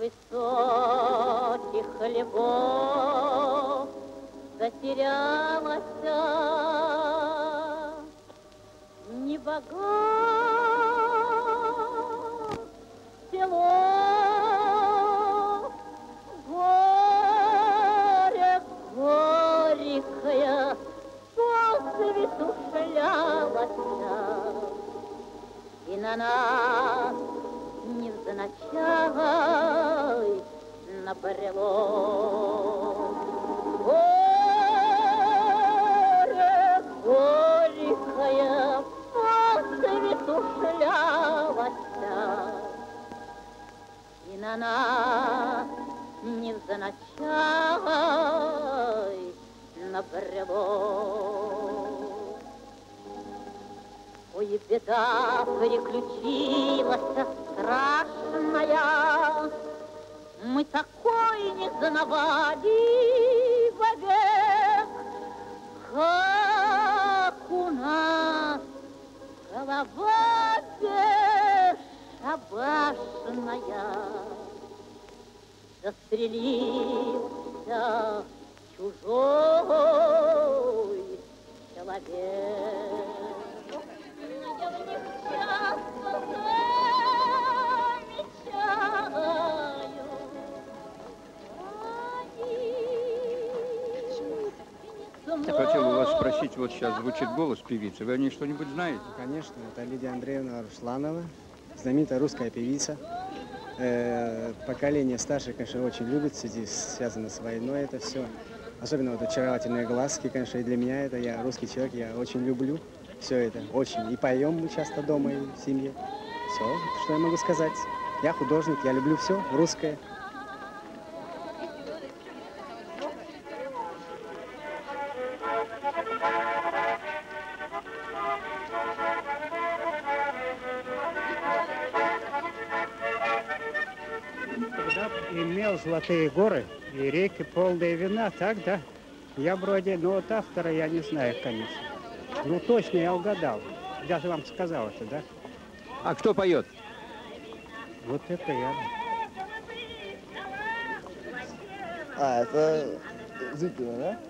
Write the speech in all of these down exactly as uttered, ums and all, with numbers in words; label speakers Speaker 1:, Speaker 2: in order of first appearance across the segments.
Speaker 1: высоких львов затерялась, не богат село, горе горькое по свету шлялась, и на нас невзначай набрело. Горе горькое по свету шлялась, и на нас невзначай набрело. Ой, беда приключилась страшная, мы такой не знавали вовек, как у нас голова бесшабашная. Застрелился чужой человек. Я в них часто замечаю.
Speaker 2: Я хотел у вас спросить, вот сейчас звучит голос певицы. Вы о ней что-нибудь знаете?
Speaker 3: Конечно, это Лидия Андреевна Русланова, знаменитая русская певица. Э, поколение старшее, конечно, очень любит, связано с войной это все. Особенно вот очаровательные глазки, конечно, и для меня это, я русский человек, я очень люблю все это, очень. И поем мы часто дома, и в семье. Все, что я могу сказать. Я художник, я люблю все русское.
Speaker 4: Когда имел золотые горы и реки полные вина, так, да? Я вроде, ну вот автора я не знаю, конечно. Ну точно я угадал. Даже вам сказал это, да?
Speaker 2: А кто поет?
Speaker 4: Вот это я.
Speaker 5: А, это Зыкина, да?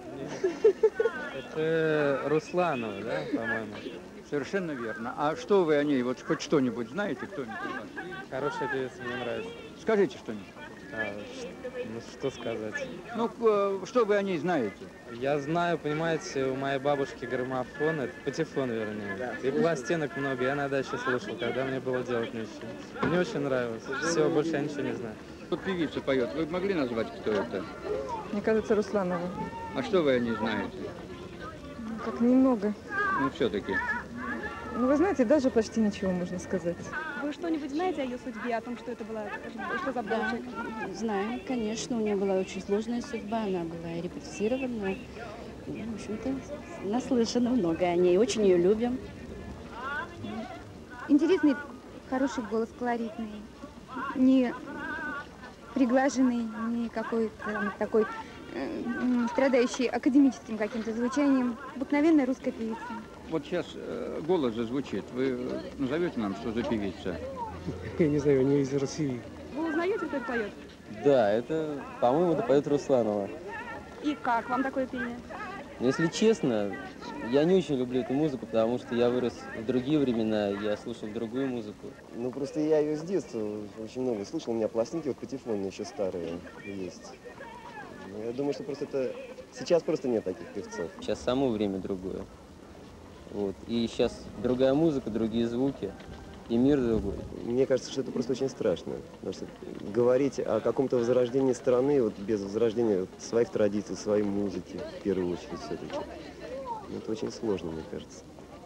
Speaker 6: Это Русланова, да, по-моему?
Speaker 2: Совершенно верно. А что вы о ней, вот хоть что-нибудь знаете, кто-нибудь?
Speaker 6: Хорошая певица, мне нравится.
Speaker 2: Скажите что-нибудь.
Speaker 6: А, ну, что сказать?
Speaker 2: Ну, что вы о ней знаете?
Speaker 6: Я знаю, понимаете, у моей бабушки граммофон, это патефон, вернее. Да. И пластинок много, я иногда еще слушал, когда мне было делать нечего. Мне очень нравилось. Все, больше я ничего не знаю.
Speaker 2: Вот певица поет. Вы могли назвать, кто это?
Speaker 7: Мне кажется, Русланова.
Speaker 2: А что вы о ней знаете?
Speaker 7: Как немного.
Speaker 2: Ну, все-таки.
Speaker 7: Ну, вы знаете, даже почти ничего можно сказать.
Speaker 8: Вы что-нибудь знаете о ее судьбе, о том, что это была, что за девушка?
Speaker 9: Да, знаю, конечно. У нее была очень сложная судьба, она была репрессирована. И, в общем-то, наслышано много о ней, очень ее любим.
Speaker 10: Интересный, хороший голос, колоритный, не приглаженный, не какой-то такой э, страдающий академическим каким-то звучанием. Обыкновенная русская певица.
Speaker 2: Вот сейчас э, голос зазвучит. Вы назовете нам, что за певица?
Speaker 3: Я не знаю, у нее из России.
Speaker 8: Вы узнаете, кто это поет?
Speaker 5: Да, это, по-моему, это поет Русланова.
Speaker 8: И как вам такое пение?
Speaker 5: Если честно, я не очень люблю эту музыку, потому что я вырос в другие времена, я слушал другую музыку.
Speaker 11: Ну, просто я ее с детства очень много слушал, у меня пластинки вот патефонные еще старые есть. Но я думаю, что просто это... Сейчас просто нет таких певцов.
Speaker 5: Сейчас само время другое. Вот. И сейчас другая музыка, другие звуки, и мир другой.
Speaker 11: Мне кажется, что это просто очень страшно. Потому что говорить о каком-то возрождении страны, вот без возрождения своих традиций, своей музыки, в первую очередь, все-таки, это очень сложно, мне кажется.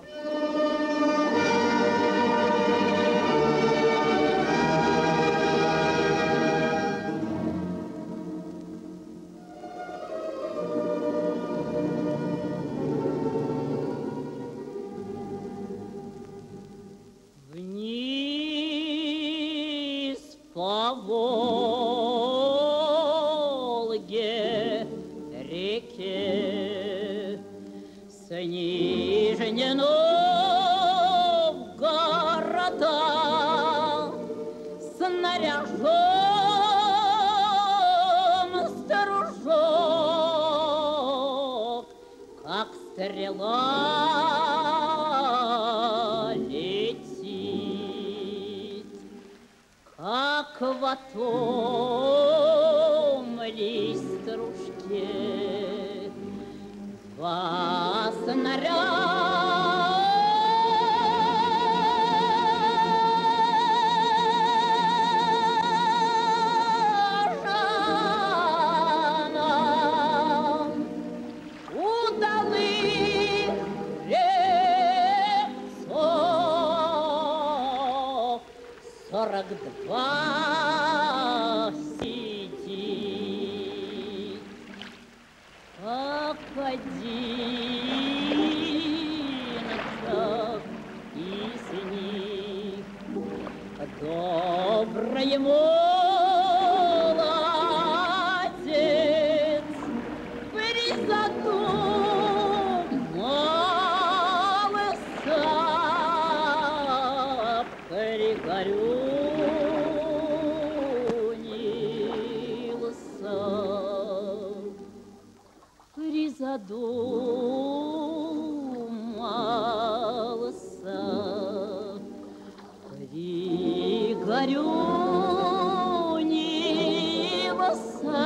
Speaker 1: По Волге реке с Нижнего города снаряженный стрела летит, как в атомной стружке два снаряда. Сорок два сидит, как одиннадцать из них добрый молодец призадумался, пригорю. Задумался, пригорюнился,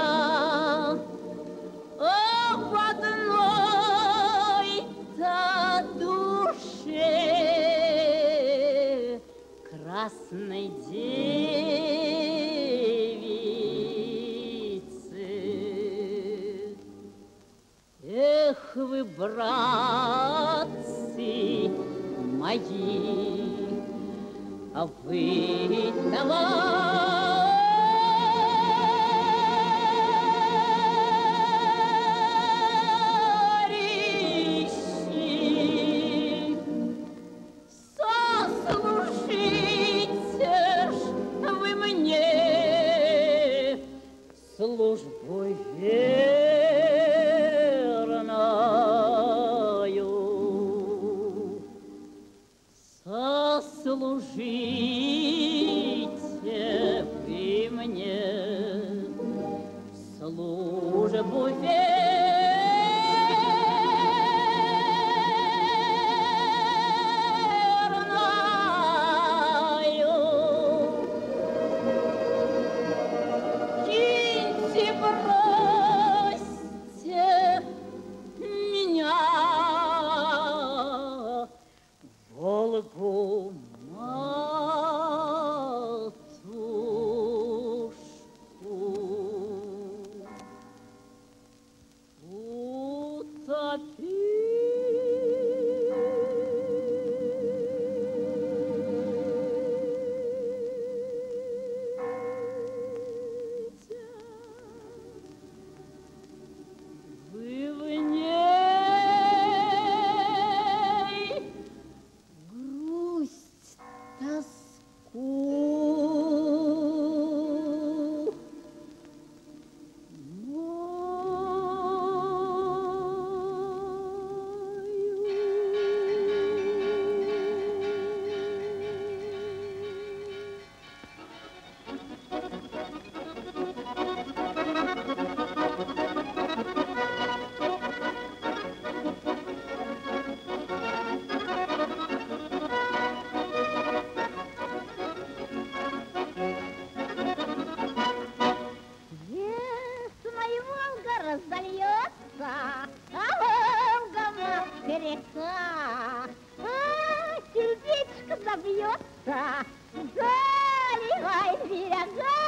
Speaker 1: а в одной-то душе красной девицы. Эх вы, братцы мои, а вы товарищи, сослужите ж вы мне службу верную. Сослужите вы мне службу верную. Киньте, бросьте меня, Волгу матушку, утопи. Вы в ней грусть, тоску Весной Волга разольется, а Волга матка река, а сердечко забьется, заливай берега,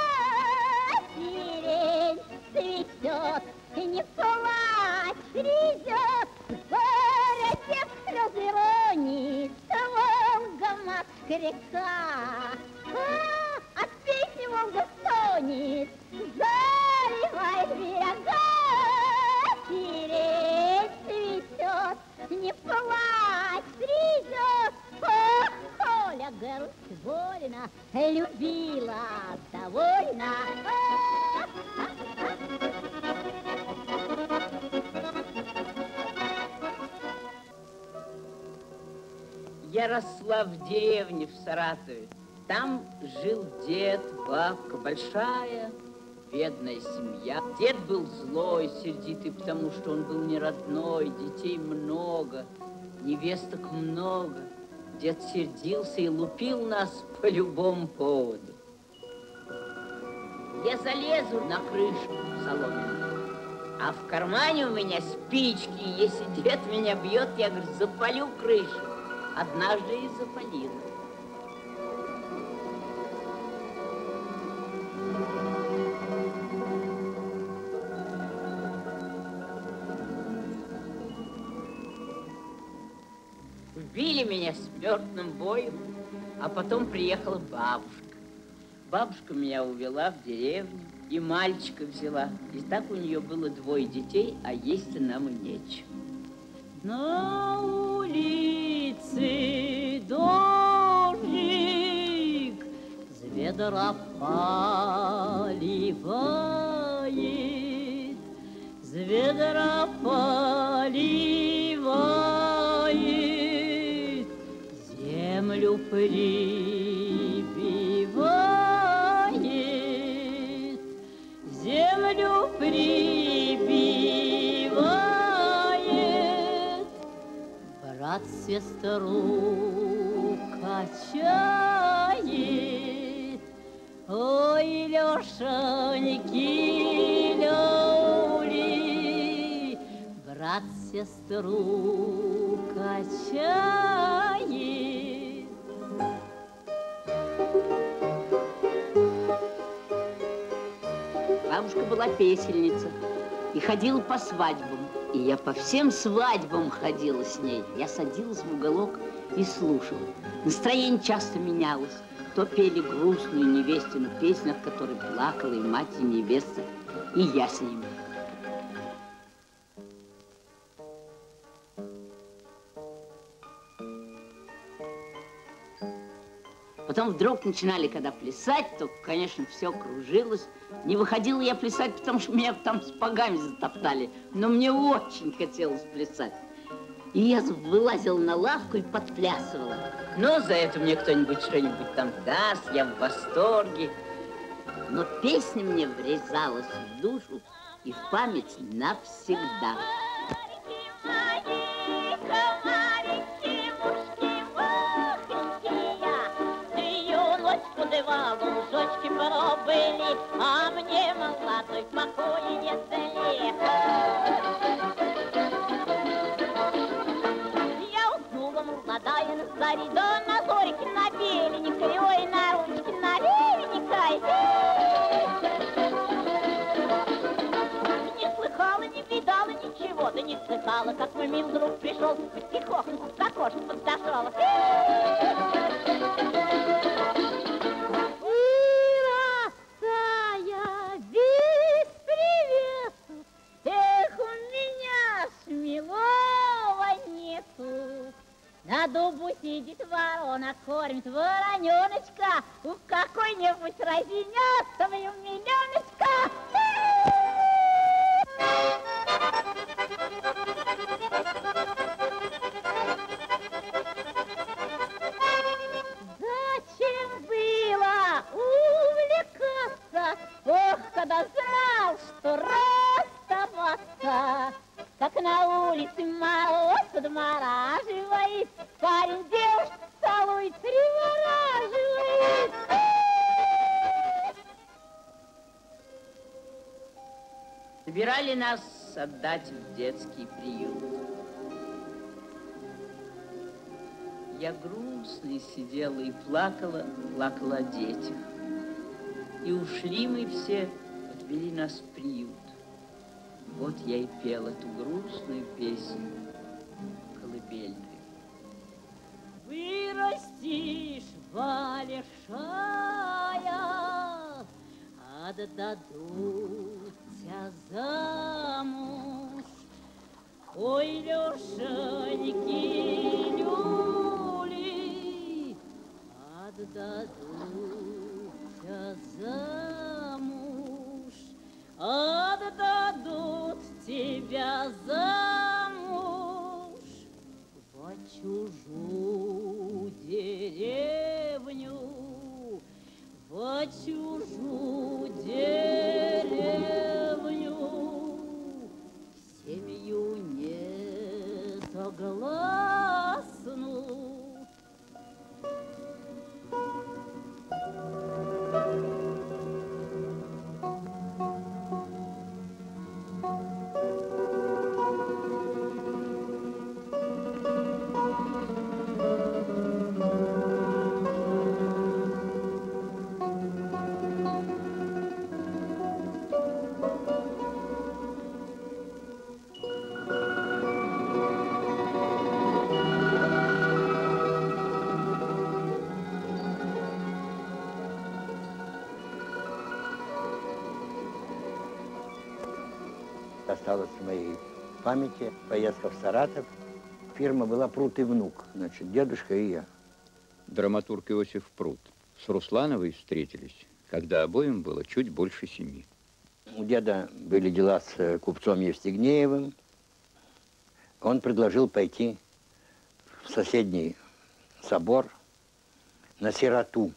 Speaker 1: сирень цветет, и не плачь, придет, городец слезы ронит, Волга матка река, а от песни Волга стонет, заливай берега, сирень цветет, не плачь, придет. Ох, Коля, грусть больно, любила, довольна.
Speaker 12: Я росла в деревне в Саратове. Там жил дед, бабка большая, бедная семья. Дед был злой, сердитый, потому что он был не родной, детей много, невесток много. Дед сердился и лупил нас по любому поводу. Я залезу на крышу соломенную, а в кармане у меня спички. Если дед меня бьет, я, говорю, запалю крышу. Однажды и запалила. Убили меня смертным боем, а потом приехала бабушка. Бабушка меня увела в деревню и мальчика взяла. И так у нее было двое детей, а есть нам и нечего. На улице дождик с ведра поливает, с ведра поливает, землю прибивает, землю прибивает, брат сестру качает. Ой, Лешеньки, Лёли, брат сестру качает. Бабушка была песельница и ходила по свадьбам. И я по всем свадьбам ходила с ней. Я садилась в уголок и слушала. Настроение часто менялось. То пели грустную невестину песню, от которой плакала и мать, и невеста, и я с ними. Потом вдруг начинали, когда плясать, то, конечно, все кружилось. Не выходила я плясать, потому что меня там сапогами затоптали. Но мне очень хотелось плясать. И я вылазила на лавку и подплясывала. Но за это мне кто-нибудь что-нибудь там даст, я в восторге. Но песня мне врезалась в душу и в память навсегда. Лужочки пробыли, а мне молодой покоя не дали. Я уснула молодая на заре, да на зорике на беленькой, ой, на ручке на левенькой. Не слыхала, не видала ничего, да не слыхала, как мой мил друг пришел, потихоньку к окошку подошел. На дубу сидит ворона, кормит вороненочка, в какой-нибудь разинется в миллионочка. Зачем было увлекаться? Ох, когда знал, что расставаться. Как на улице мороз подмораживает, парень девушку целует, привораживает. Собирали нас отдать в детский приют. Я грустной сидела и плакала, плакала о детях. И ушли мы все, отвели нас в приют. Вот я и пел эту грустную песню колыбельную. Вырастешь большая, отдадут тебя замуж. Ой, Лешеньки, Люли, отдадут тебя замуж. Отдадут тебя замуж во чужую деревню, во чужую деревню.
Speaker 13: осталось в моей памяти. Поездка в Саратов. Фирма была «Прут и внук». Значит, дедушка и я.
Speaker 2: Драматург Иосиф Прут с Руслановой встретились, когда обоим было чуть больше семи.
Speaker 13: У деда были дела с купцом Евстигнеевым. Он предложил пойти в соседний собор на сироту.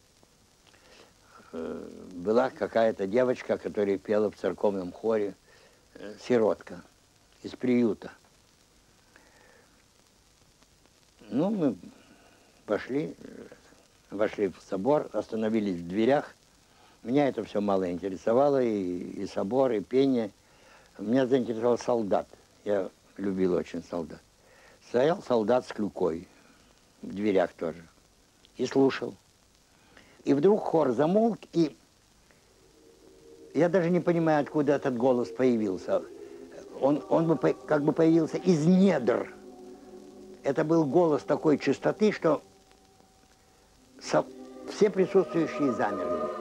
Speaker 13: Была какая-то девочка, которая пела в церковном хоре, сиротка из приюта. Ну, мы пошли, вошли в собор, остановились в дверях. Меня это все мало интересовало, и, и собор, и пение. Меня заинтересовал солдат. Я любил очень солдат. Стоял солдат с клюкой, в дверях тоже, и слушал. И вдруг хор замолк, и я даже не понимаю, откуда этот голос появился. Он, он бы как бы появился из недр. Это был голос такой чистоты, что со, все присутствующие замерли.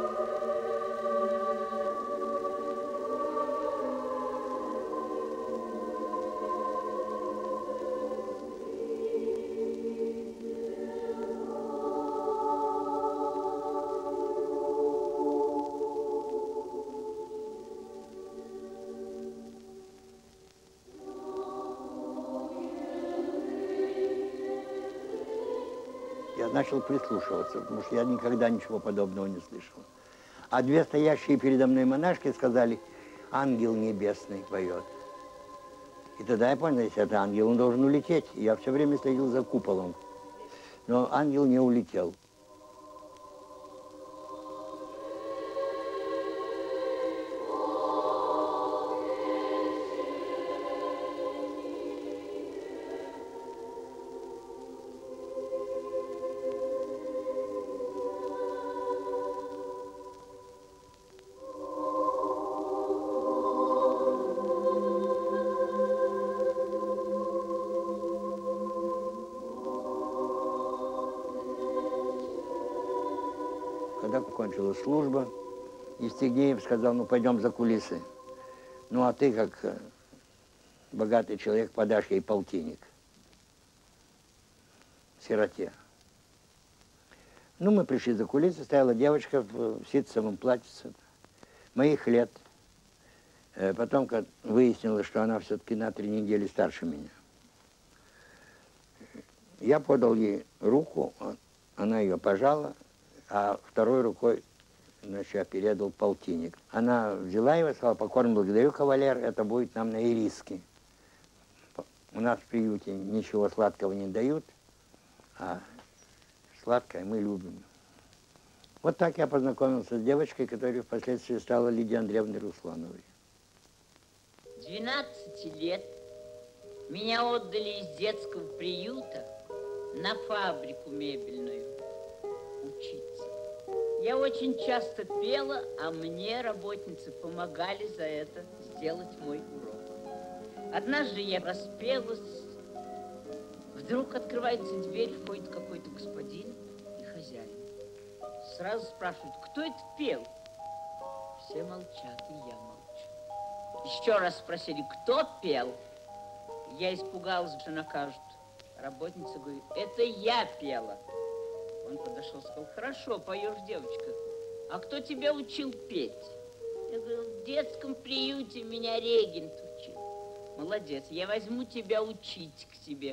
Speaker 13: Я начал прислушиваться, потому что я никогда ничего подобного не слышал. А две стоящие передо мной монашки сказали: ангел небесный поет. И тогда я понял, если это ангел, он должен улететь. И я все время следил за куполом. Но ангел не улетел. Когда кончилась служба, Евстигнеев сказал: ну, пойдем за кулисы. Ну, а ты, как богатый человек, подашь ей полтинник. Сироте. Ну, мы пришли за кулисы, стояла девочка в ситцевом платьице, моих лет. Потом, как выяснилось, что она все-таки на три недели старше меня. Я подал ей руку, она ее пожала, а второй рукой, значит, я передал полтинник. Она взяла его и сказала: покорно благодарю, кавалер, это будет нам на ириски. У нас в приюте ничего сладкого не дают, а сладкое мы любим. Вот так я познакомился с девочкой, которая впоследствии стала Лидией Андреевной Руслановой.
Speaker 12: двенадцати лет меня отдали из детского приюта на фабрику мебельную учиться. Я очень часто пела, а мне работницы помогали за это сделать мой урок. Однажды я распелась, вдруг открывается дверь, входит какой-то господин и хозяин. Сразу спрашивают: кто это пел? Все молчат, и я молчу. Еще раз спросили: кто пел? Я испугалась, что накажут. Работница говорит: это я пела. Он подошел и сказал: хорошо, поешь, девочка. А кто тебя учил петь? Я говорю: в детском приюте меня регент учил. Молодец, я возьму тебя учить к себе.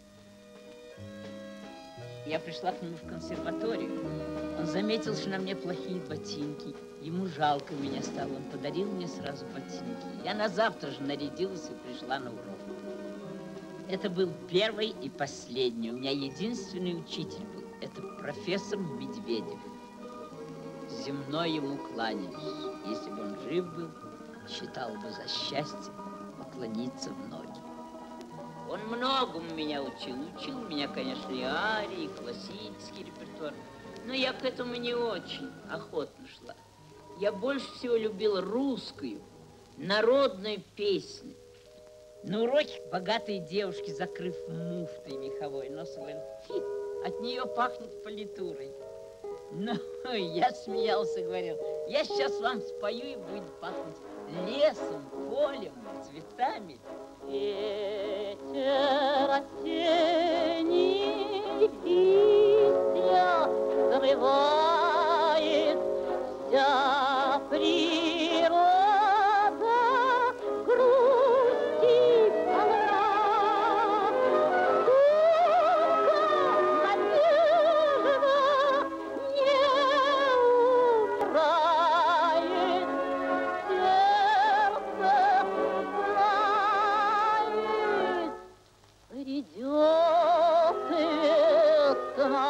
Speaker 12: Я пришла к нему в консерваторию. Он заметил, что на мне плохие ботинки. Ему жалко меня стало. Он подарил мне сразу ботинки. Я на завтра же нарядилась и пришла на урок. Это был первый и последний. У меня единственный учитель был. Это профессор Медведев. Земной ему кланяюсь. Если бы он жив был, считал бы за счастье поклониться в ноги. Он многому меня учил. Учил меня, конечно, и арии, и классический репертуар. Но я к этому не очень охотно шла. Я больше всего любила русскую, народную песню. На уроке богатые девушки, закрыв муфтой меховой, нос говорят: фи, от нее пахнет политурой. Ну, я смеялся, говорил: я сейчас вам спою, и будет пахнуть лесом, полем, цветами.
Speaker 1: Ветер осенний листья зарывает, вся природа грусти полна. Только надежда не умирает, сердце знает, придет весна.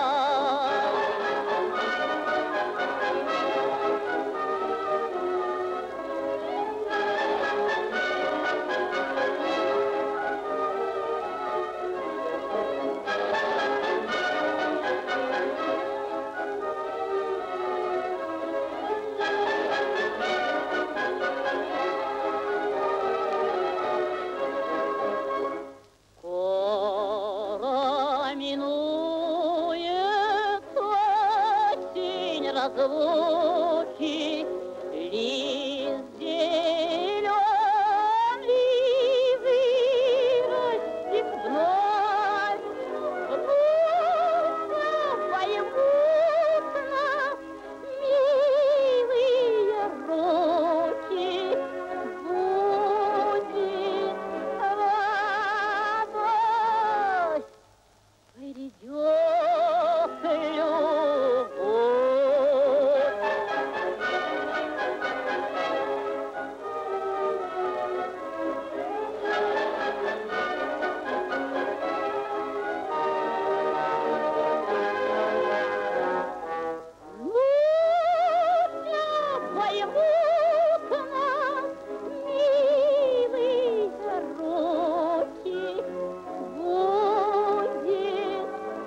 Speaker 1: Скоро минует осень разлуки, лист зеленый вырастет вновь. Грустно поймут нас милые руки, будет радость, придет любовь. Грустно поймут нас милые руки, будет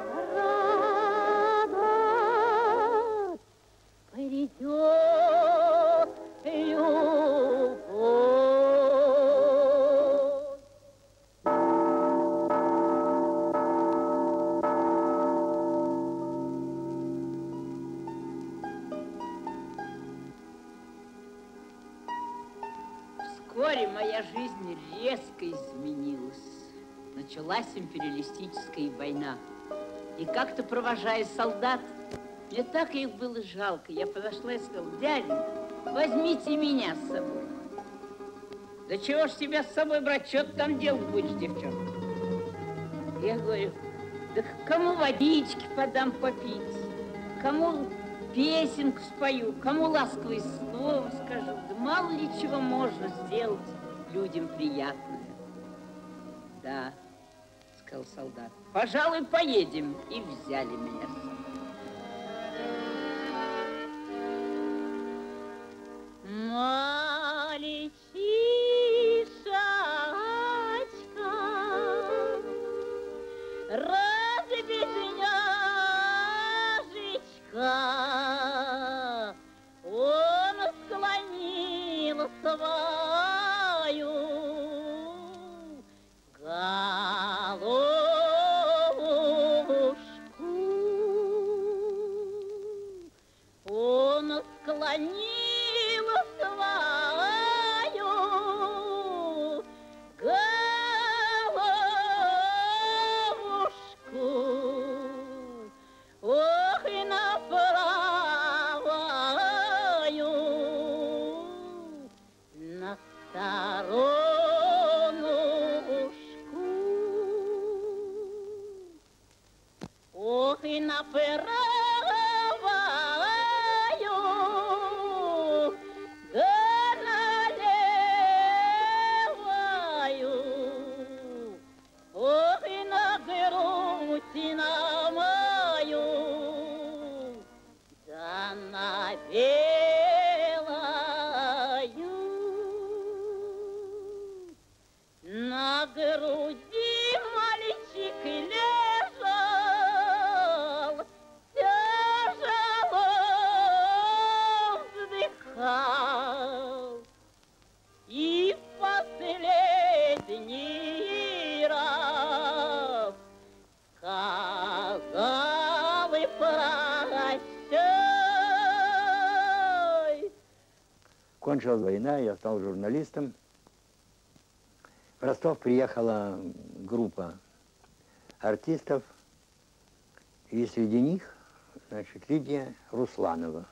Speaker 1: радость, придет любовь.
Speaker 12: Вскоре моя жизнь резко изменилась. Началась империалистическая война. И как-то, провожая солдат, мне так их было жалко. Я подошла и сказала: дядя, возьмите меня с собой. Да чего ж тебя с собой брать, что ты там делать будешь, девчонка? Я говорю: да кому водички подам попить, кому песенку спою, кому ласковое слово скажу. Да мало ли чего можно сделать людям приятное. Да, сказал солдат, пожалуй, поедем. И взяли меня с собой.
Speaker 1: Мальчишечка, разбедняжечка, он склонил свою головушку. Он склонил свою головушку. Ох, и на правую, на сторонушку. Ох, и на правую, да на левую. Ох, и на грудь, и на мою, да на белую. На груди мальчик лежал, тяжело вздыхал. И в последний раз сказал и прощай.
Speaker 13: Кончилась война, я стал журналистом. В Ростов приехала группа артистов, и среди них, значит, Лидия Русланова.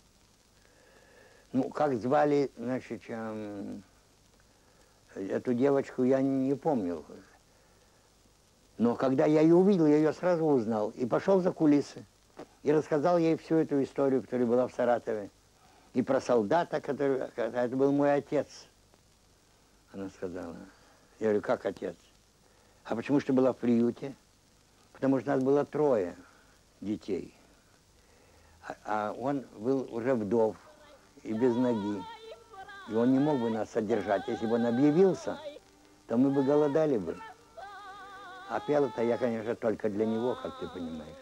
Speaker 13: Ну, как звали, значит, эм, эту девочку, я не помню. Но когда я ее увидел, я ее сразу узнал. И пошел за кулисы. И рассказал ей всю эту историю, которая была в Саратове. И про солдата, который... Это был мой отец. Она сказала. Я говорю, как отец? А почему же ты была в приюте? Потому что у нас было трое детей. А, а он был уже вдов и без ноги. И он не мог бы нас содержать. Если бы он объявился, то мы бы голодали бы. А пела-то я, конечно, только для него, как ты понимаешь.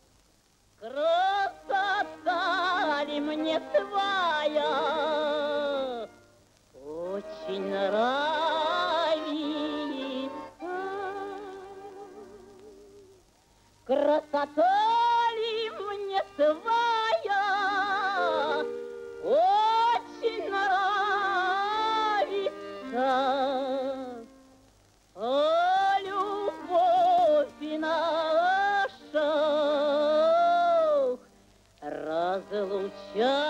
Speaker 1: Красота ли мне твоя очень нравится. Красота ли мне твоя очень нравится. А любовь наша разлучается.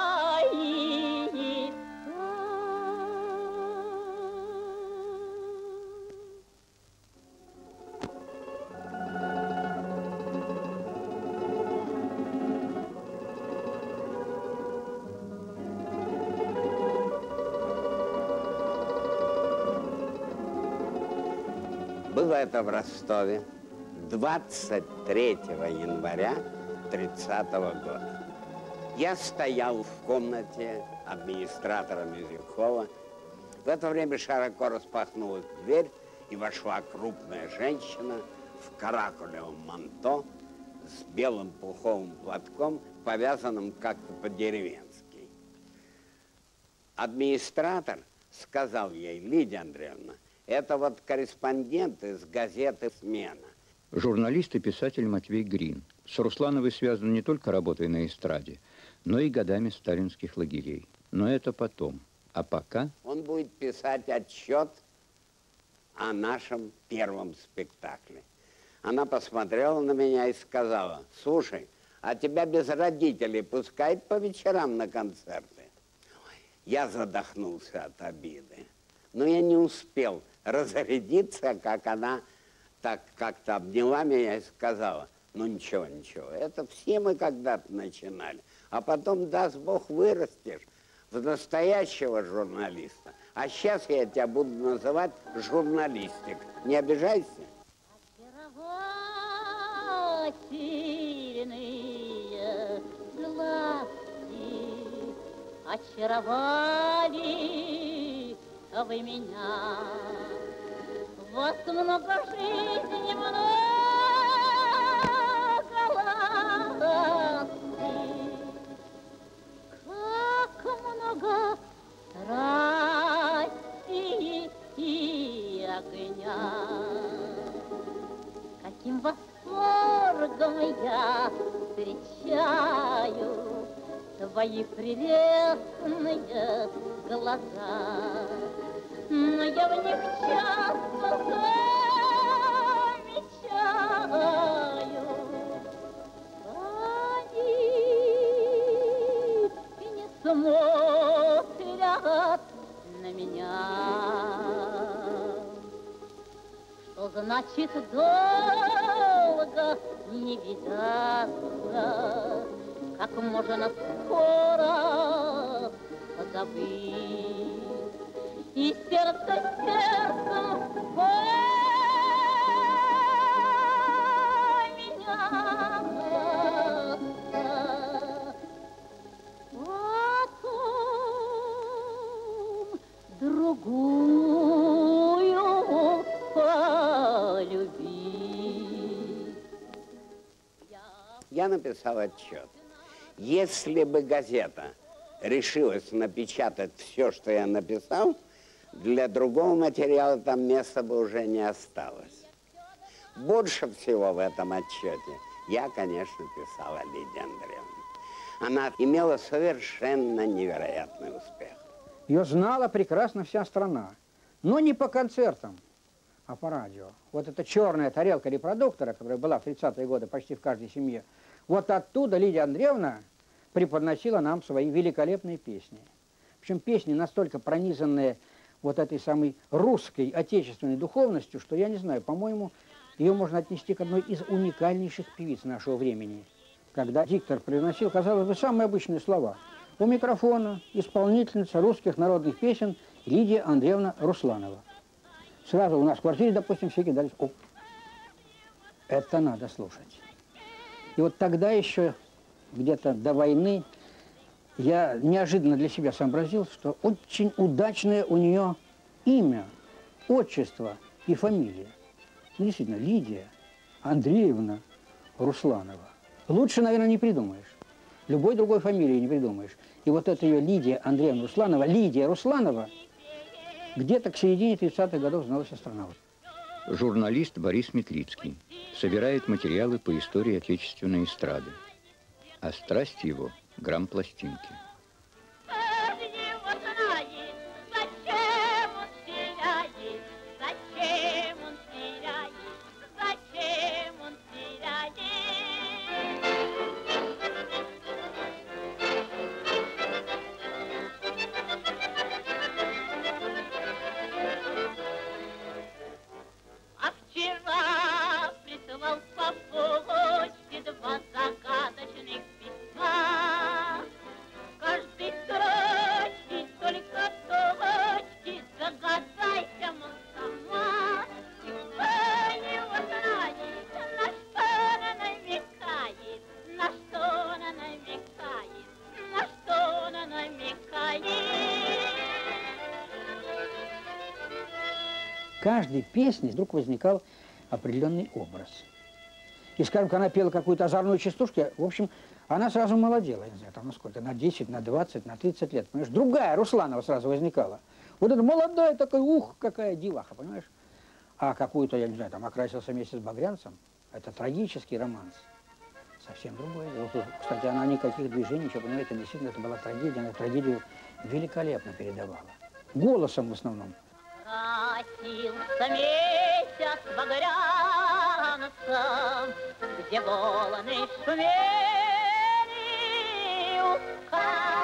Speaker 14: Было это в Ростове двадцать третьего января тридцатого года. Я стоял в комнате администратора мюзик-холла. В это время широко распахнулась дверь, и вошла крупная женщина в каракулевом манто с белым пуховым платком, повязанным как-то по-деревенски. Администратор сказал ей: Лидия Андреевна, это вот корреспондент из газеты «Смена».
Speaker 2: Журналист и писатель Матвей Грин. С Руслановой связан не только работой на эстраде, но и годами сталинских лагерей. Но это потом. А пока...
Speaker 14: Он будет писать отчет о нашем первом спектакле. Она посмотрела на меня и сказала: слушай, а тебя без родителей пускают по вечерам на концерты? Я задохнулся от обиды. Но я не успел разрядиться, как она так как-то обняла меня и сказала: ну ничего, ничего, это все мы когда-то начинали. А потом, даст Бог, вырастешь в настоящего журналиста. А сейчас я тебя буду называть журналистик. Не обижайся.
Speaker 1: Очаровательные глазки очаровали вы меня. Вас много в жизни, много ласки, как много страсти и огня. Каким восторгом я встречаю твои прелестные глаза. Но я в них часто замечаю, они и не смотрят на меня. Что значит долго не видаться, как можно скоро забыть? И сердце сердцем поменяться, потом другую полюбить.
Speaker 14: Я написал отчет. Если бы газета решилась напечатать все, что я написал, для другого материала там места бы уже не осталось. Больше всего в этом отчете я, конечно, писал о Лидии Андреевне. Она имела совершенно невероятный успех.
Speaker 15: Ее знала прекрасно вся страна. Но не по концертам, а по радио. Вот эта черная тарелка репродуктора, которая была в тридцатые годы почти в каждой семье, вот оттуда Лидия Андреевна преподносила нам свои великолепные песни. Причем песни настолько пронизанные вот этой самой русской, отечественной духовностью, что, я не знаю, по-моему, ее можно отнести к одной из уникальнейших певиц нашего времени. Когда диктор произносил, казалось бы, самые обычные слова. У микрофона исполнительница русских народных песен Лидия Андреевна Русланова. Сразу у нас в квартире, допустим, все кидались: о, это надо слушать. И вот тогда еще, где-то до войны, я неожиданно для себя сообразил, что очень удачное у нее имя, отчество и фамилия. Действительно, Лидия Андреевна Русланова. Лучше, наверное, не придумаешь. Любой другой фамилии не придумаешь. И вот это ее Лидия Андреевна Русланова, Лидия Русланова, где-то к середине тридцатых годов знала вся страна.
Speaker 2: Журналист Борис Метлицкий собирает материалы по истории отечественной эстрады. А страсть его – грампластинки.
Speaker 15: В каждой песне вдруг возникал определенный образ. И, скажем, когда она пела какую-то озорную частушку, в общем, она сразу молодела, я не знаю, там на сколько, на десять, на двадцать, на тридцать лет, понимаешь? Другая Русланова сразу возникала. Вот эта молодая такая, ух, какая деваха, понимаешь? А какую-то, я не знаю, там окрасился вместе с Багрянцем, это трагический романс. Совсем другое. Вот, кстати, она никаких движений, ничего, понимаете, действительно, это была трагедия, она трагедию великолепно передавала. Голосом в основном.
Speaker 1: Катился месяц багрянцем, где волны шумели у скал.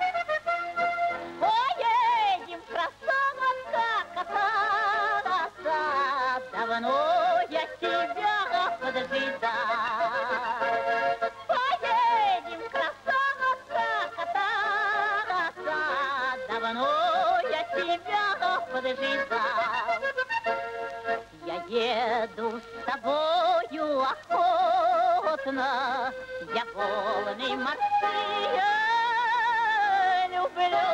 Speaker 1: Поедем, красавица, кататься, давно я тебя поджидал. Поедем, красавица, кататься, давно я тебя поджидал. Я еду с тобою охотно, я полный морские люблю.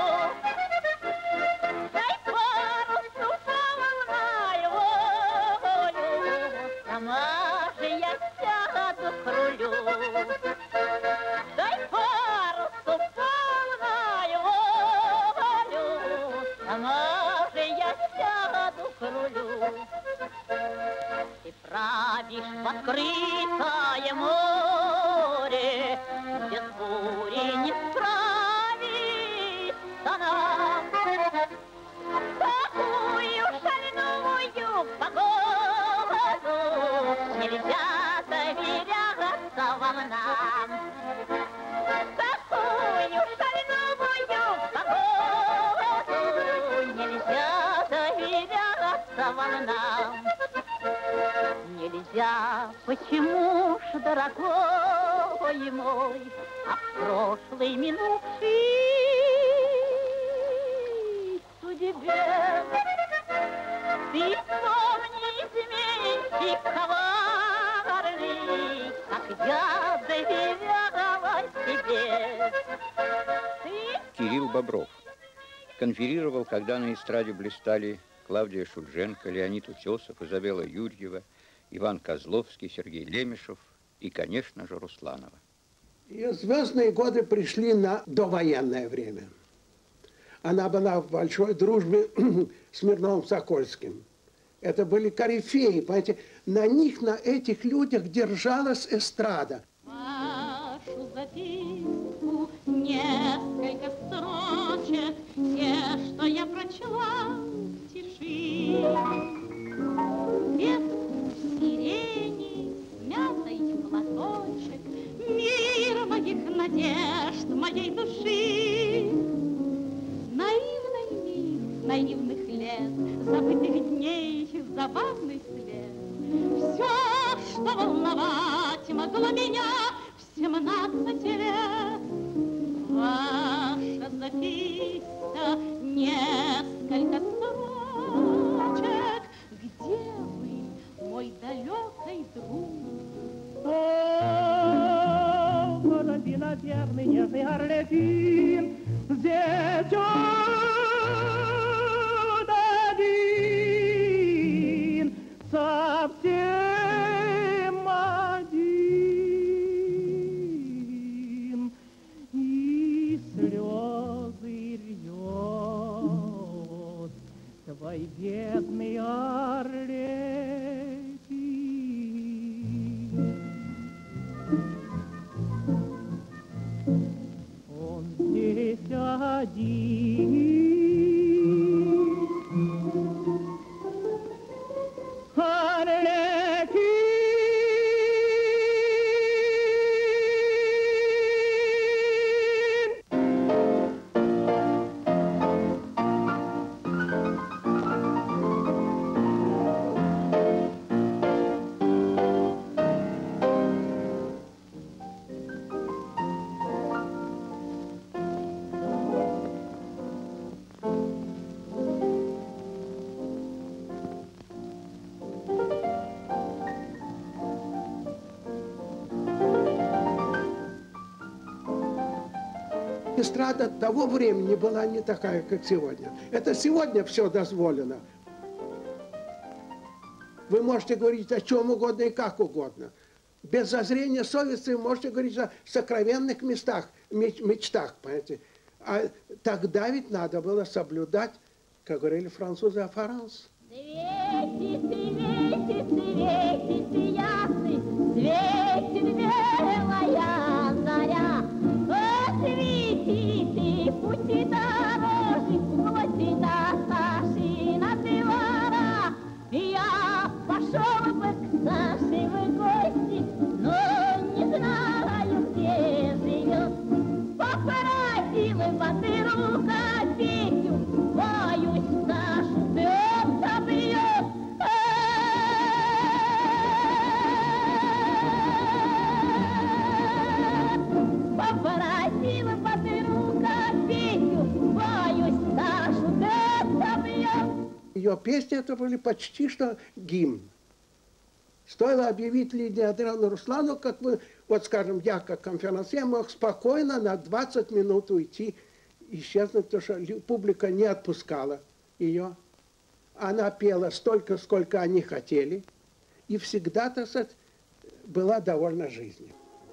Speaker 1: Дай парусу волною волю, сама же я сяду к рулю. Дай парусу волною волю, сама же я сяду к рулю. Ты правишь в открытое море, где с бури не справится нам. Такую шальную погоду нельзя доверяться волнам. Такую шальную погоду нельзя доверяться волнам. Нельзя, почему ж, дорогой мой, а в прошлой минувшей судьбе ты вспомни, изменщик коварный, как я доверяла тебе. Ты...
Speaker 2: Кирилл Бобров конферировал, когда на эстраде блистали Клавдия Шульженко, Леонид Утесов, Изабелла Юрьева, Иван Козловский, Сергей Лемешев и, конечно же, Русланова.
Speaker 16: Ее звездные годы пришли на довоенное время. Она была в большой дружбе с Смирновым-Сокольским. Это были корифеи, понимаете, на них, на этих людях держалась эстрада.
Speaker 1: Вашу записку несколько строчек, те, моей души. Наивный мир наивных лет, забытых дней, забавный след. Все, что волновать могло меня в семнадцать лет. Ваша записка, несколько строчек. Где вы, мой далекий друг?
Speaker 17: О, воробина верный, нежный орликин, здесь он один, совсем один, и слезы льет твой бедный орликин. Он здесь один.
Speaker 16: Эстрада того времени была не такая, как сегодня. Это сегодня все дозволено. Вы можете говорить о чем угодно и как угодно. Без зазрения совести вы можете говорить о сокровенных местах, меч мечтах, понимаете. А тогда ведь надо было соблюдать, как говорили французы, афаранс.
Speaker 1: Светит, светит, светит ясный, светит белая заря. Осветите пути дорожи, сквозь Саши на двора. Я пошел бы к Саше в гости, но не знаю, где живет. Попросил бы ты рукописью, боюсь, Сашу ты собьет. Попросила бы ты рукописью, боюсь, Сашу ты собьет.
Speaker 16: Ее песни это были почти что гимн. Стоило объявить Лидии Андреевну Русланову, как вы, вот скажем, я как конферансье мог спокойно на двадцать минут уйти, исчезнуть, потому что публика не отпускала ее. Она пела столько, сколько они хотели, и всегда, так сказать, была довольна жизнью.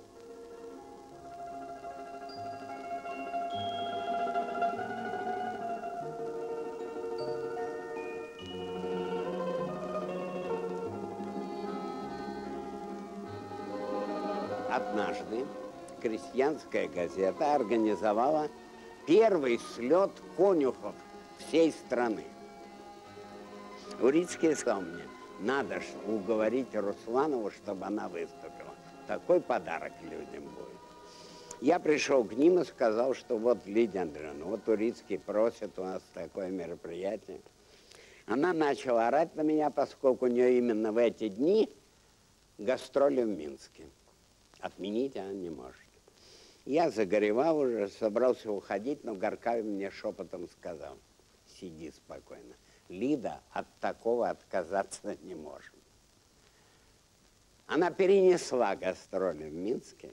Speaker 14: Однажды крестьянская газета организовала первый слет конюхов всей страны. Урицкий сказал мне, надо ж уговорить Русланову, чтобы она выступила. Такой подарок людям будет. Я пришел к ним и сказал, что вот, Лидия Андреевна, вот Урицкий просит у нас такое мероприятие. Она начала орать на меня, поскольку у нее именно в эти дни гастроли в Минске. Отменить она не может. Я загоревал уже, собрался уходить, но Горкавин мне шепотом сказал, сиди спокойно. Лида от такого отказаться не может. Она перенесла гастроли в Минске,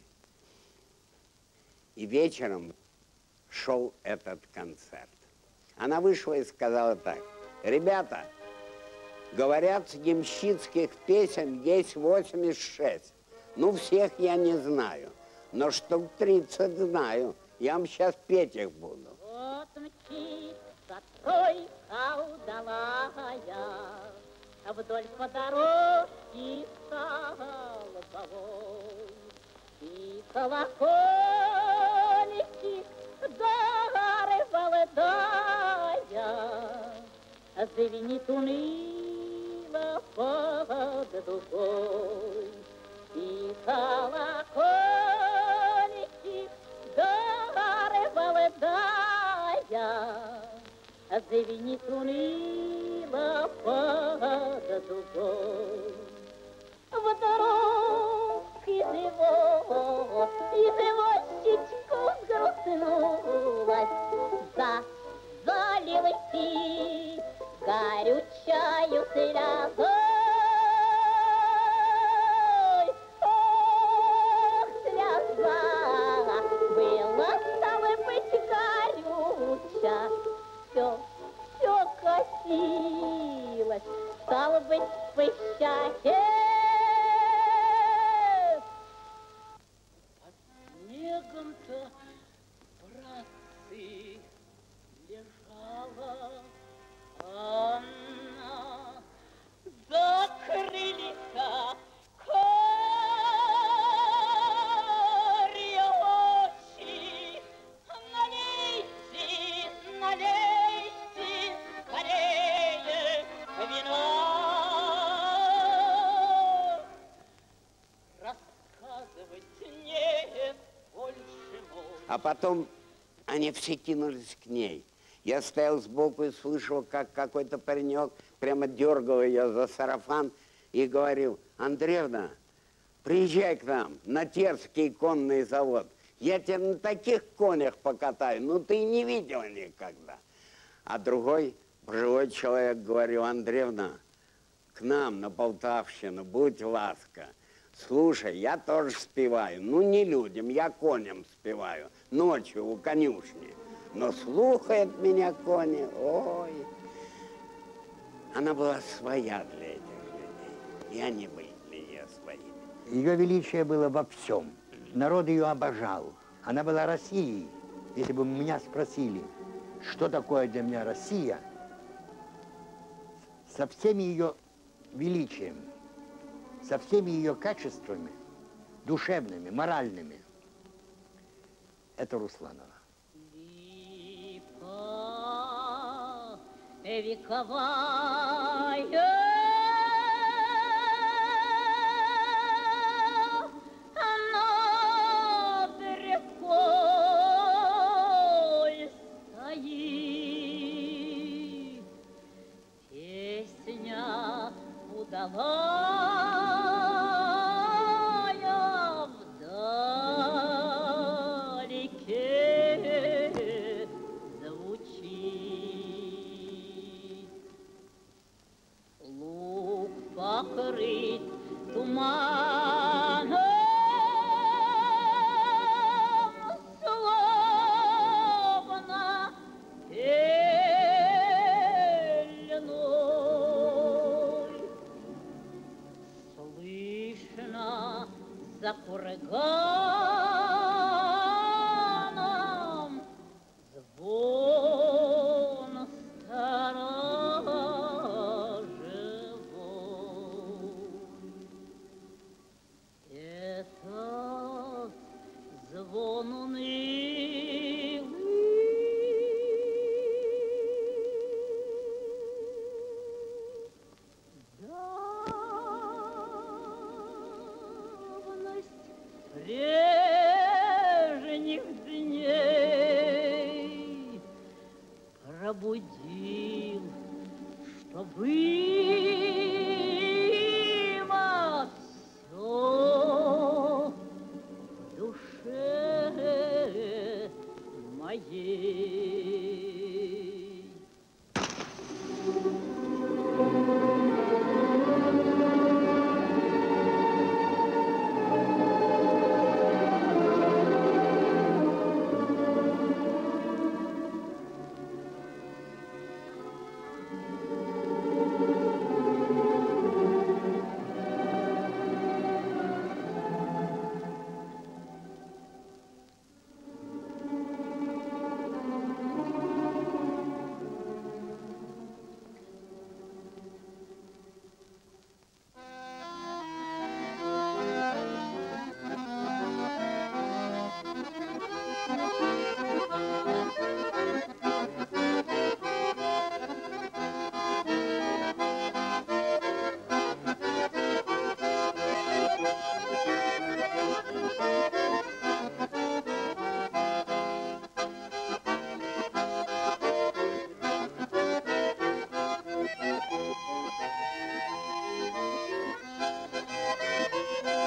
Speaker 14: и вечером шел этот концерт. Она вышла и сказала так, ребята, говорят, ямщицких песен есть восемьдесят шесть. Ну, всех я не знаю, но штук тридцать знаю. Я вам сейчас петь их буду.
Speaker 1: Вот мчится тройка удалая, вдоль по дороге столбовой. И колокольники дары молодая, звенит уныло под дубой. И колокольники дары Звенит уныло под дубом. Вдруг из его, из его щечку взгрустнулась, залилась и горючаю слезой. Ох, слеза, была, стала быть, горюча, все, все косилось, стало быть, по щеке. Под снегом-то, братцы, лежала она, закрылись-то карие очи. Налейте, налейте скорее вина. Рассказывать нет больше можно.
Speaker 14: А потом они все кинулись к ней. Я стоял сбоку и слышал, как какой-то паренек прямо дергал ее за сарафан и говорил: Андреевна, приезжай к нам на Терский конный завод. Я тебя на таких конях покатаю, ну ты не видела никогда. А другой пожилой человек говорил: Андреевна, к нам на Полтавщину, будь ласка. Слушай, я тоже спеваю, ну не людям, я коням спеваю, ночью у конюшни. Но слухает меня кони, ой. Она была своя для этих людей, и они были для нее своими.
Speaker 13: Ее величие было во всем. Народ ее обожал. Она была Россией. Если бы меня спросили, что такое для меня Россия, со всеми ее величием, со всеми ее качествами, душевными, моральными, это Русланова.
Speaker 1: Вековая над рекой стоит, песня удалая вдалеке звучит. Луг покрыт туманом, словно пеленой. Слышно за курганом звон сторожевой. Это звон унылый, давность прежних дней пробудил, что было все в душе моей.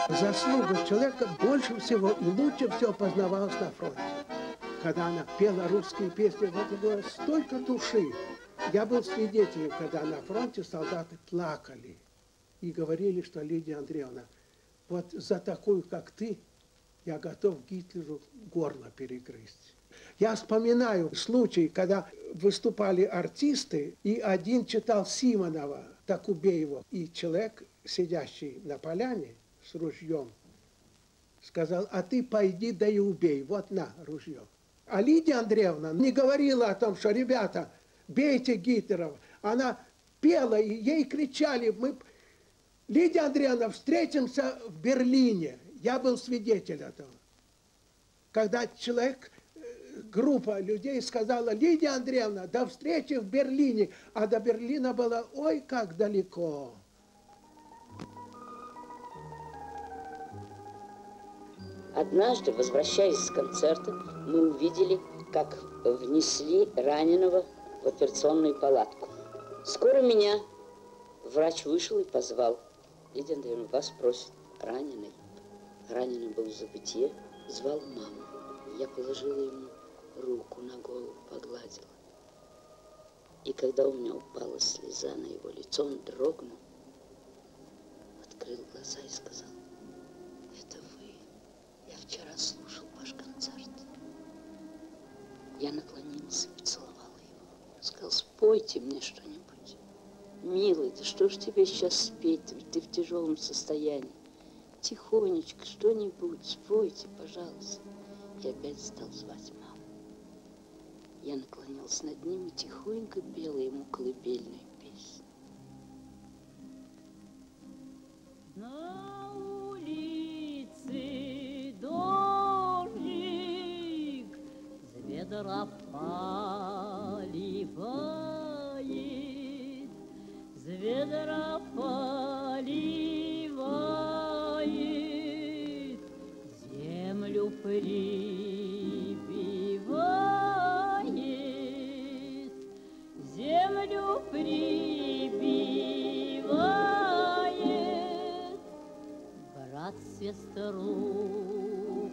Speaker 16: Заслуга человека больше всего и лучше всего познавалась на фронте. Когда она пела русские песни, в это было столько души. Я был свидетелем, когда на фронте солдаты плакали и говорили, что Лидия Андреевна, вот за такую, как ты, я готов Гитлеру горло перегрызть. Я вспоминаю случай, когда выступали артисты, и один читал Симонова, «Так убей его». И человек, сидящий на поляне с ружьем, сказал: а ты пойди да и убей, вот на ружье. А Лидия Андреевна не говорила о том, что, ребята, бейте Гитлеров. Она пела, и ей кричали: мы... Лидия Андреевна, встретимся в Берлине. Я был свидетелем этого. Когда человек, группа людей сказала: Лидия Андреевна, до встречи в Берлине. А до Берлина было ой как далеко.
Speaker 12: Однажды, возвращаясь с концерта, мы увидели, как внесли раненого в операционную палатку. Скоро меня врач вышел и позвал: Лидия Андреевна, вас просит раненый. Раненый был в забытье, звал маму. Я положила ему руку на голову, погладила. И когда у меня упала слеза на его лицо, он дрогнул, открыл глаза и сказал: это вы. Я вчера слушал ваш концерт. Я наклонился и поцеловала его. Он сказал: спойте мне что-нибудь. Милый, да что ж тебе сейчас спеть? Ведь ты в тяжелом состоянии. Тихонечко что-нибудь спойте, пожалуйста. И опять стал звать маму. Я наклонился над ним и тихонько пела ему колыбельную песню.
Speaker 17: На улице дождик с ведра поливает, с ведра поливает, землю прибивает, землю прибивает, брат сестру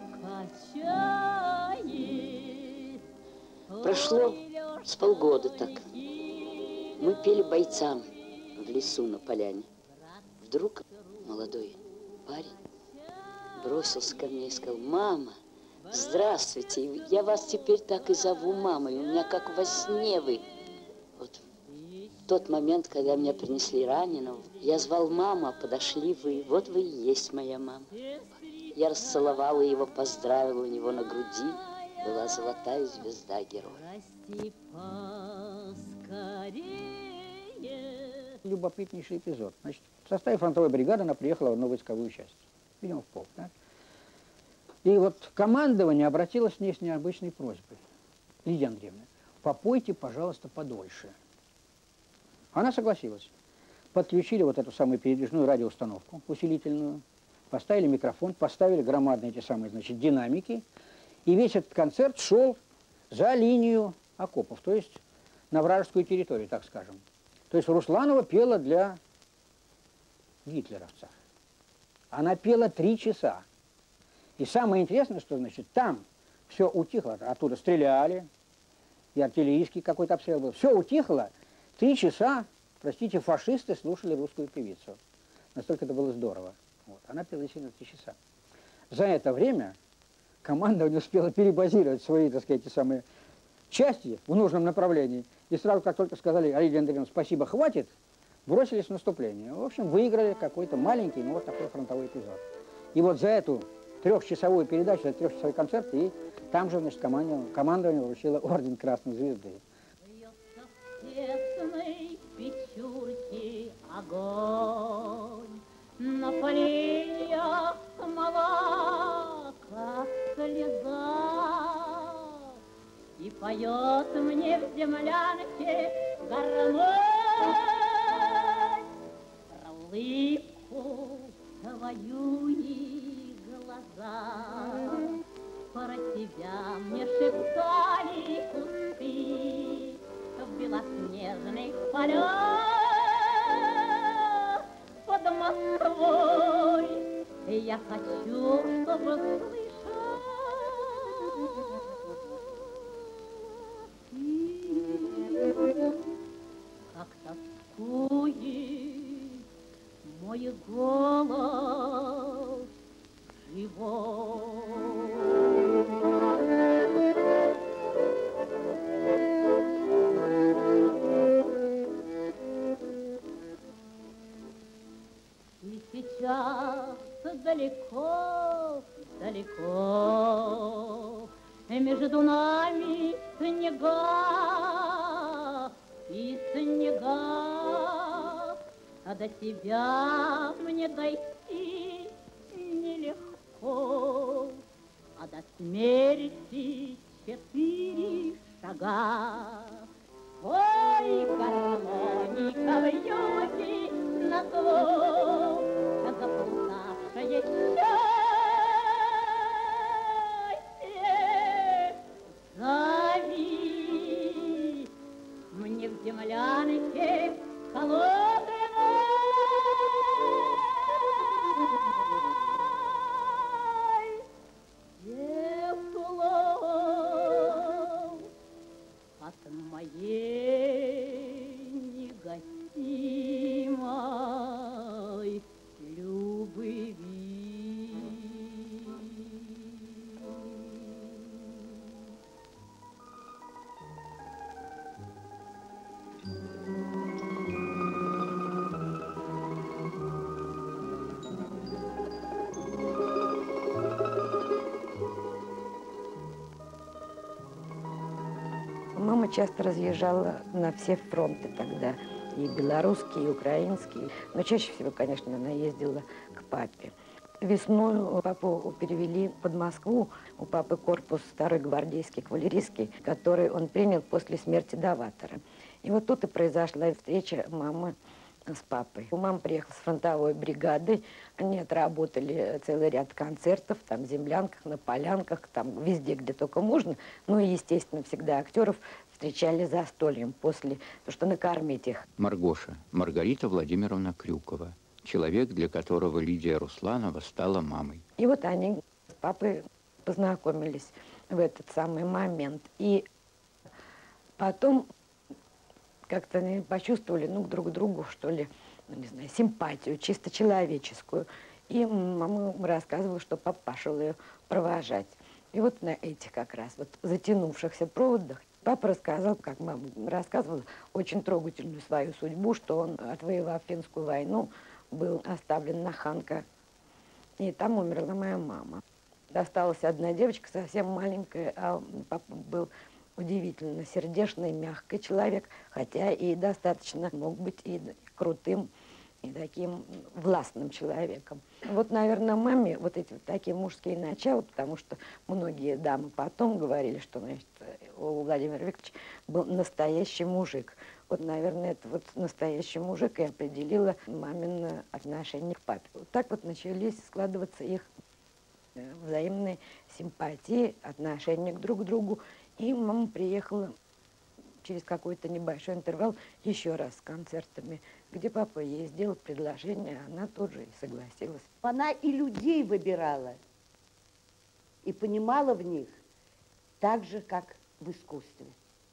Speaker 17: качает.
Speaker 12: Прошло с полгода так. Мы пели бойцам в лесу на поляне. Вдруг молодой парень бросился ко мне и сказал: мама, здравствуйте, я вас теперь так и зову мамой, у меня как во сне вы. Вот в тот момент, когда меня принесли раненого, я звал маму, а подошли вы, вот вы и есть моя мама. Я расцеловала его, поздравила, у него на груди была золотая звезда героя.
Speaker 15: Любопытнейший эпизод. Значит, в составе фронтовой бригады она приехала в одну войсковую часть. Видимо, в полк, да? И вот командование обратилось к ней с необычной просьбой: Лидия Андреевна, попойте, пожалуйста, подольше. Она согласилась. Подключили вот эту самую передвижную радиоустановку, усилительную, поставили микрофон, поставили громадные эти самые, значит, динамики, и весь этот концерт шел за линию окопов, то есть на вражескую территорию, так скажем. То есть Русланова пела для гитлеровцев. Она пела три часа. И самое интересное, что, значит, там все утихло, оттуда стреляли, и артиллерийский какой-то обстрел был. Все утихло, три часа, простите, фашисты слушали русскую певицу. Настолько это было здорово. Вот. Она пела действительно три часа. За это время командование успело перебазировать свои, так сказать, эти самые части в нужном направлении. И сразу, как только сказали: Лидия Андреевна, спасибо, хватит, бросились в наступление. В общем, выиграли какой-то маленький, но вот такой фронтовой эпизод. И вот за эту трехчасовую передачу, за трехчасовой концерт, и там же, значит, командование, командование вручило орден Красной Звезды.
Speaker 17: Тесной печурки огонь, на поленьях смола, как слеза, и поет мне в землянке гармонь про улыбку твою и глаза. Про тебя мне шептали кусты в белоснежных полях под Москвой. Я Я хочу, чтобы слышать ты, как тоскует мой голос живой. И сейчас далеко, далеко между нами снега и снега, а до тебя мне дойти нелегко, а до смерти четыре шага. Ой, гармоника в юге на зло, заполнавшее счастье, зови мне в землянке холодной. От моей негасимой любви.
Speaker 18: Мама часто разъезжала на все фронты тогда, и белорусские, и украинские. Но чаще всего, конечно, она ездила к папе. Весной папу перевели под Москву. У папы корпус старый гвардейский, кавалерийский, который он принял после смерти Даватора. И вот тут и произошла встреча мамы с папой. Мама приехала с фронтовой бригадой. Они отработали целый ряд концертов, там, в землянках, на полянках, там, везде, где только можно. Ну и, естественно, всегда актеров встречали застольем после того, что накормить их.
Speaker 2: Маргоша, Маргарита Владимировна Крюкова. Человек, для которого Лидия Русланова стала мамой.
Speaker 18: И вот они с папой познакомились в этот самый момент. И потом как-то они почувствовали, ну, друг к другу, что ли, ну, не знаю, симпатию, чисто человеческую. И мама рассказывала, что папа пошел ее провожать. И вот на этих как раз вот затянувшихся проводах папа рассказал, как мама рассказывала, очень трогательную свою судьбу, что он, отвоевав Финскую войну, был оставлен на Ханка. И там умерла моя мама. Осталась одна девочка, совсем маленькая, а папа был удивительно сердечный, мягкий человек, хотя и достаточно мог быть и крутым, и таким властным человеком. Вот, наверное, маме вот эти вот такие мужские начала, потому что многие дамы потом говорили, что, значит, у Владимира Викторовича был настоящий мужик. Вот, наверное, это вот настоящий мужик и определило мамино отношение к папе. Вот так вот начались складываться их взаимные симпатии, отношения друг к другу. И мама приехала через какой-то небольшой интервал еще раз с концертами, где папа ей сделал предложение, она тут же и согласилась.
Speaker 19: Она и людей выбирала, и понимала в них так же, как в искусстве.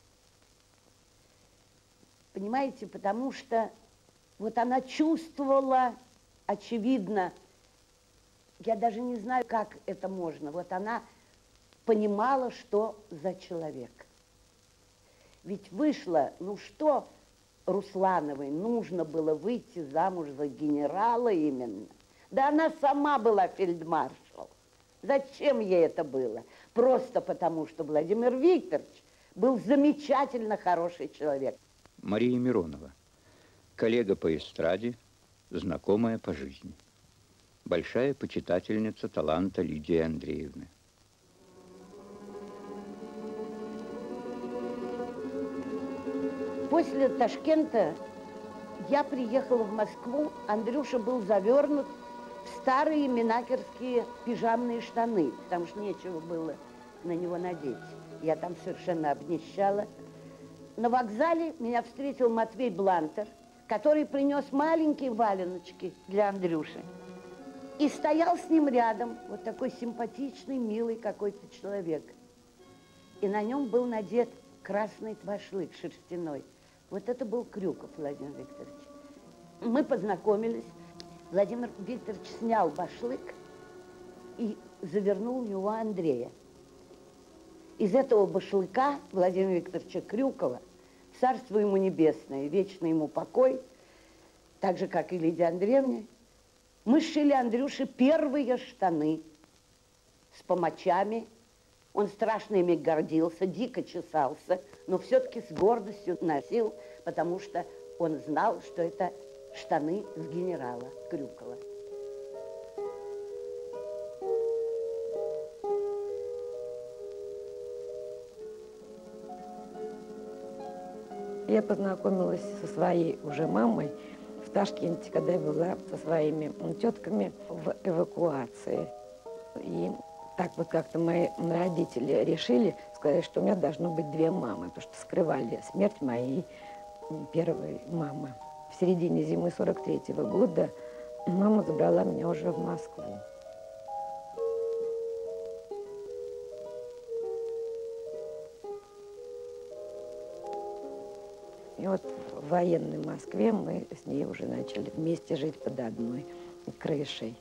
Speaker 19: Понимаете, потому что вот она чувствовала, очевидно, я даже не знаю, как это можно, вот она понимала, что за человек. Ведь вышло, ну что Руслановой нужно было выйти замуж за генерала именно. Да она сама была фельдмаршал. Зачем ей это было? Просто потому, что Владимир Викторович был замечательно хороший человек.
Speaker 2: Мария Миронова, коллега по эстраде, знакомая по жизни. Большая почитательница таланта Лидии Андреевны.
Speaker 19: После Ташкента я приехала в Москву, Андрюша был завернут в старые минакерские пижамные штаны, потому что нечего было на него надеть. Я там совершенно обнищала. На вокзале меня встретил Матвей Блантер, который принес маленькие валеночки для Андрюши. И стоял с ним рядом вот такой симпатичный, милый какой-то человек. И на нем был надет красный башлык шерстяной. Вот это был Крюков Владимир Викторович. Мы познакомились. Владимир Викторович снял башлык и завернул в него Андрея. Из этого башлыка Владимира Викторовича Крюкова, царство ему небесное, вечный ему покой, так же, как и Лидии Андреевне, мы сшили Андрюше первые штаны с помочами. Он страшно ими гордился, дико чесался, но все-таки с гордостью носил, потому что он знал, что это штаны с генерала Крюкова.
Speaker 18: Я познакомилась со своей уже мамой в Ташкенте, когда я была со своими тетками в эвакуации. И так вот как-то мои родители решили, сказали, что у меня должно быть две мамы, потому что скрывали смерть моей первой мамы. В середине зимы сорок третьего года мама забрала меня уже в Москву. И вот в военной Москве мы с ней уже начали вместе жить под одной крышей.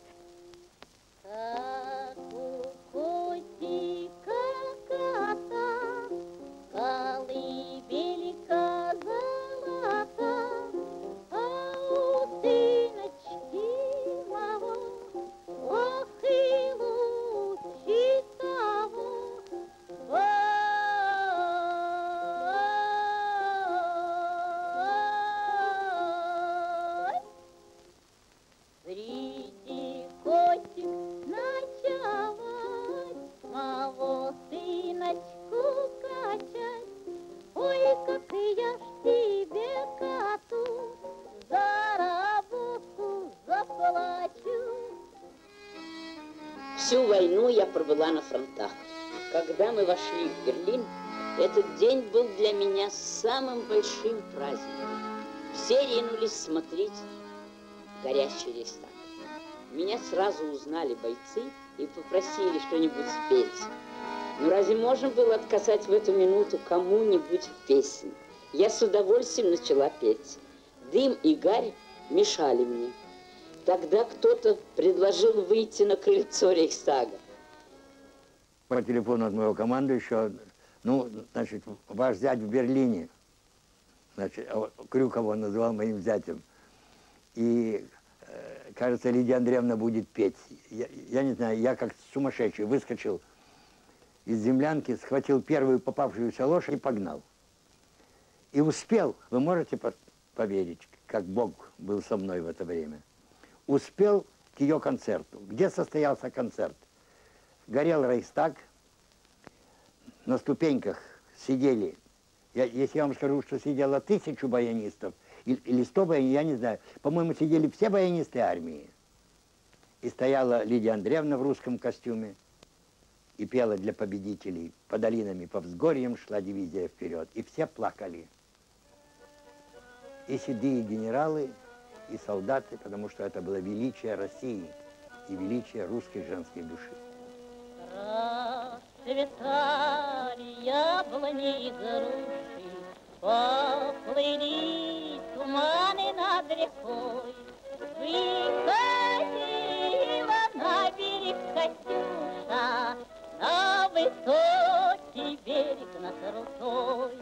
Speaker 12: Всю войну я пробыла на фронтах. Когда мы вошли в Берлин, этот день был для меня самым большим праздником. Все ринулись смотреть горящий Рейхстаг. Меня сразу узнали бойцы и попросили что-нибудь спеть. Но разве можно было отказать в эту минуту кому-нибудь в песне? Я с удовольствием начала петь. Дым и гарь мешали мне. Тогда кто-то предложил выйти на крыльцо Рейхстага.
Speaker 13: По телефону от моего командующего, ну, значит, ваш зять в Берлине, значит, Крюкова он называл моим зятем. И, кажется, Лидия Андреевна будет петь. Я, я не знаю, я как сумасшедший выскочил из землянки, схватил первую попавшуюся лошадь и погнал. И успел, вы можете поверить, как Бог был со мной в это время. Успел к ее концерту. Где состоялся концерт? Горел Рейхстаг, на ступеньках сидели, я, если я вам скажу, что сидело тысячу баянистов, или сто баянистов, я не знаю, по-моему, сидели все баянисты армии. И стояла Лидия Андреевна в русском костюме и пела для победителей. По долинам, по взгорьям шла дивизия вперед. И все плакали. И седые генералы, и солдаты, потому что это было величие России и величие русской женской души.
Speaker 17: Расцветали яблони и груши, поплыли туманы над рекой. Выходила на берег Катюша, на высокий берег над рукой.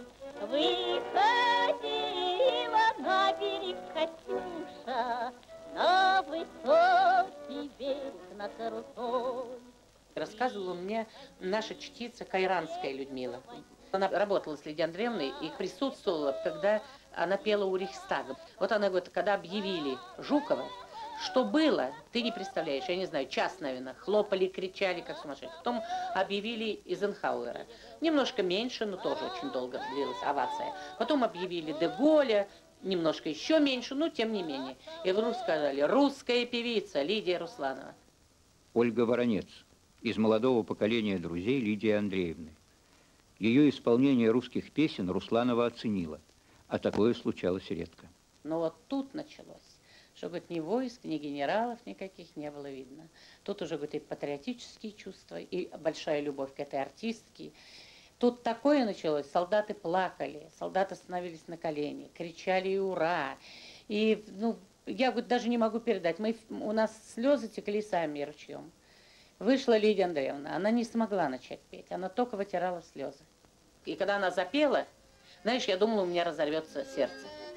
Speaker 17: Выходила на берег Катюша, на высокий берег над рукой.
Speaker 20: Рассказывала мне наша чтица Кайранская Людмила. Она работала с Лидией Андреевной и присутствовала, когда она пела у Рейхстага. Вот она говорит, когда объявили Жукова, что было, ты не представляешь, я не знаю, час, наверное, хлопали, кричали, как сумасшедшие. Потом объявили Эйзенхауэра. Немножко меньше, но тоже очень долго длилась овация. Потом объявили де Голля, немножко еще меньше, но тем не менее. И вдруг сказали, русская певица Лидия Русланова.
Speaker 2: Ольга Воронец, из молодого поколения друзей Лидии Андреевны. Ее исполнение русских песен Русланова оценила, а такое случалось редко.
Speaker 20: Но вот тут началось. что, говорит, ни войск, ни генералов никаких не было видно. Тут уже, говорит, и патриотические чувства, и большая любовь к этой артистке. Тут такое началось, солдаты плакали, солдаты становились на колени, кричали «Ура!». И, ну, я, говорит, даже не могу передать, мы, у нас слезы текли сами ручьем. Вышла Лидия Андреевна, она не смогла начать петь, она только вытирала слезы. И когда она запела, знаешь, я думала, у меня разорвется сердце.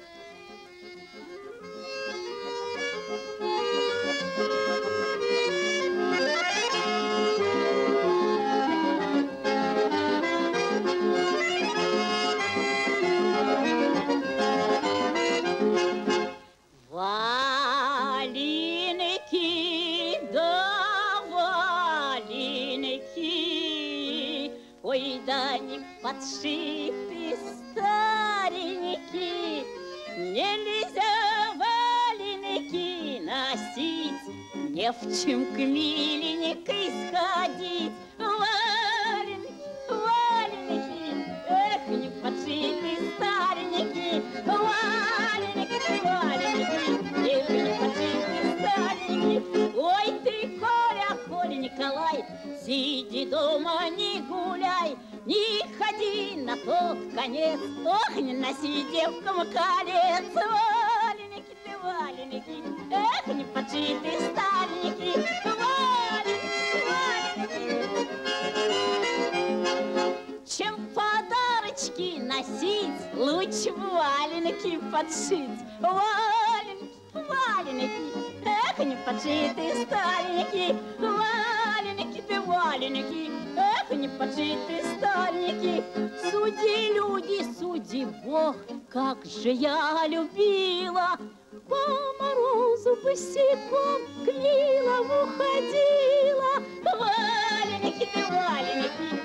Speaker 17: Валенки, да валенки, ой, да не подшиты старенькие, нельзя валенки носить, не в чем к миленькой сходить. Валенки, валенки, эх, не подшиты старенькие, валенки, валенки, эх, не подшиты старенькие. Ой, ты, Коля, Коля, Николай, сиди дома, не гуляй, не ходи на тот конец, ох, не носи девкам колец. Валеники ты, валеники, эх, не подшиты старенькие, валеники, валеники. Чем подарочки носить, лучше валенки подшить. Валенки, валеники, эх, не подшиты старенькие, валеники ты, валеники, эх, не подшиты старенькие. Суди, люди, суди, Бог, как же я любила, по морозу босиком к Нилову ходила. Валеники ты, валеники,